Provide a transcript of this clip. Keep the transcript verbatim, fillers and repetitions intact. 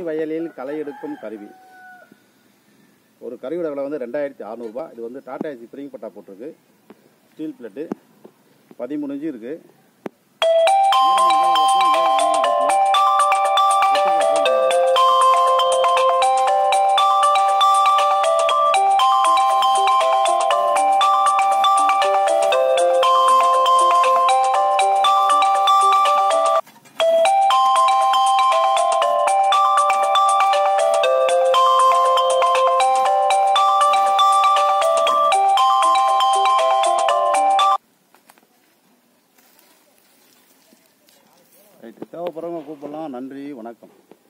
வயலில் களை எடுக்கும் கருவி. ஒரு கருவியோட விலை வந்து ரெண்டாயிரத்தி அறநூறுபா. இது வந்து டாடா ஏசி ஸ்ப்ரிங் பட்டா போட்டிருக்கு. ஸ்டீல் பிளேட்டு பதிமூணு இன்ச்சு இருக்குது. ரைட்டு, தேவைப்படுறவங்க கூப்பிடலாம். நன்றி, வணக்கம்.